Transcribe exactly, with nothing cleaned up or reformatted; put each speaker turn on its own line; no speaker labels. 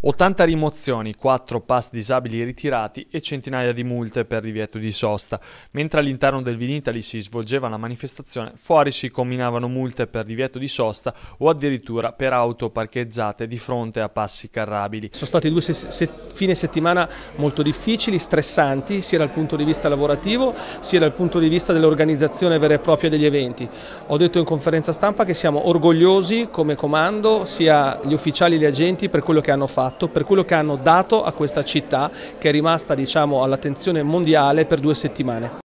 ottanta rimozioni, quattro pass disabili ritirati e centinaia di multe per divieto di sosta. Mentre all'interno del Vinitaly si svolgeva la manifestazione, fuori si combinavano multe per divieto di sosta o addirittura per auto parcheggiate di fronte a passi carrabili.
Sono stati due se se fine settimana molto difficili, stressanti, sia dal punto di vista lavorativo sia dal punto di vista dell'organizzazione vera e propria degli eventi. Ho detto in conferenza stampa che siamo orgogliosi come comando, sia gli ufficiali e gli agenti, per quello che hanno fatto, per quello che hanno dato a questa città che è rimasta, diciamo, all'attenzione mondiale per due settimane.